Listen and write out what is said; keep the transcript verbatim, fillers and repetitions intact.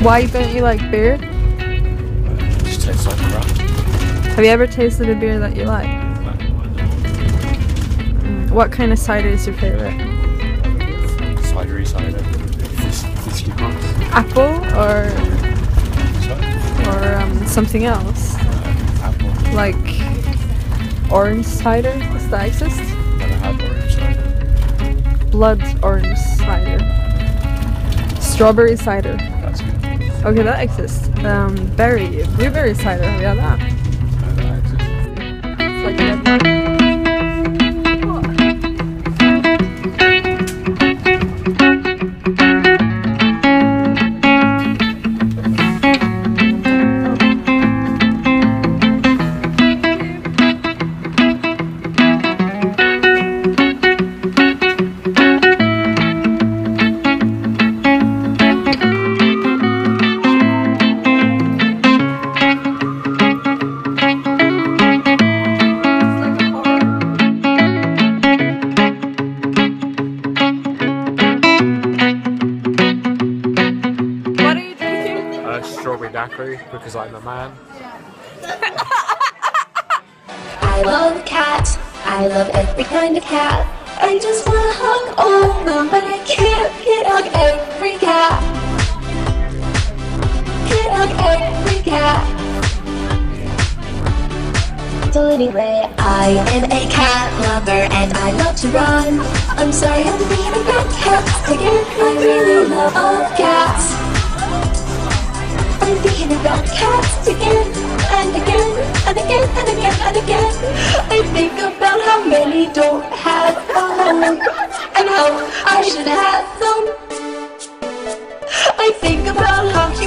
Why don't you like beer? It just tastes like crap. Have you ever tasted a beer that you like? Mm. What kind of cider is your favourite? Cidery cider. fifty bucks. Apple or Sorry? or um, something else? Uh, apple. Like orange cider? Does that exist? Never had orange cider. Blood orange cider. Strawberry cider. That's good. Okay, that exists. Um, berry, blueberry cider. Have you had that? Uh, that exists. It's like red wine. Strawberry daiquiri because I'm a man. I love cats. I love every kind of cat. I just wanna hug all of them, but I can't. Can't hug every cat. Can't hug every cat. So anyway, I am a cat lover and I love to run. I'm sorry I'm being about cats again. I really love all cats. I'm thinking about cats again and again and again and again and again. I think about how many don't have a home and how I should have them. I think about how